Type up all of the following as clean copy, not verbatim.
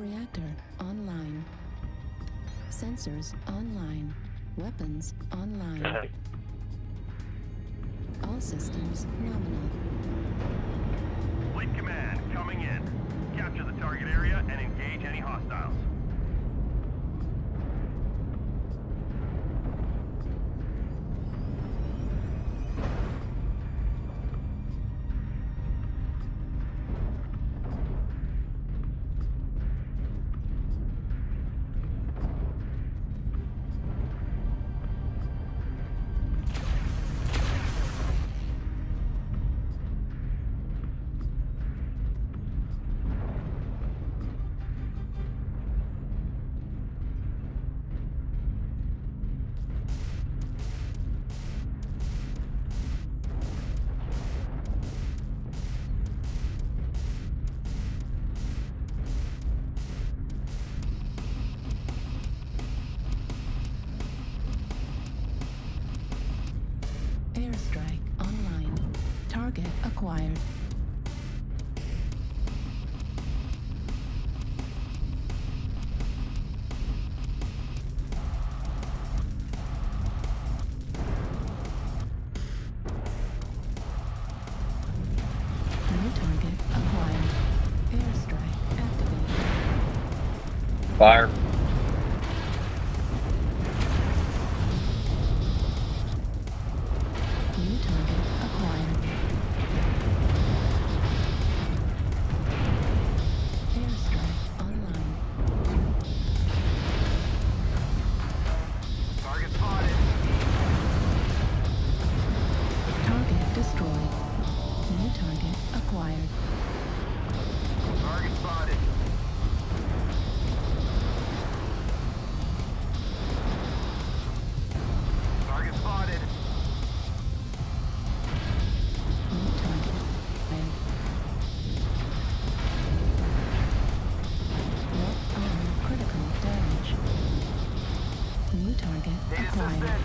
Reactor online. Sensors online. Weapons online. All systems nominal. Fleet command coming in. Capture the target area and engage any hostiles. Airstrike online. Target acquired. New target acquired. Airstrike activated. Fire. New target acquired. Airstrike online. Target spotted. Target destroyed. New target acquired. Target spotted. Target spotted. New target acquired. Left arm critical damage. New target Data acquired. suspend.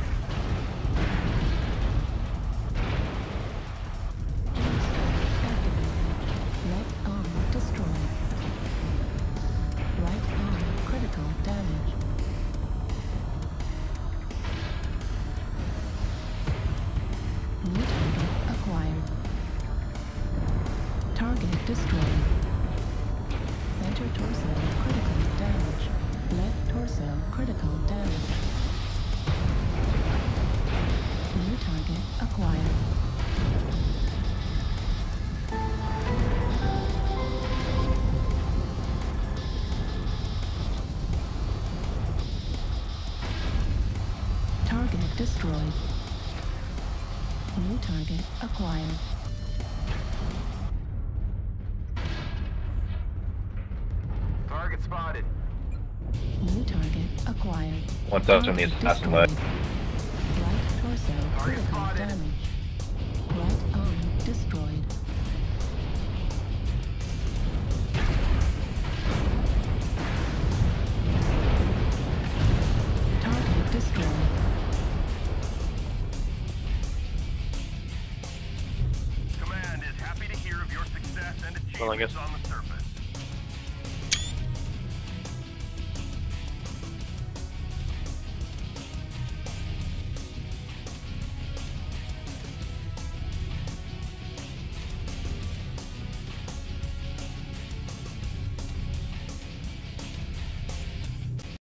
Left arm destroyed. Right arm critical damage. New target acquired. Target destroyed. Center torso critical damage. Left torso critical damage. New target acquired. Target destroyed. New target acquired. Target spotted. New target acquired. What's up in the Target assassin mode? destroyed. Right torso critical spotted. damage. Right arm destroyed. Target destroyed. Command is happy to hear of your success and Well, I achievements guess on the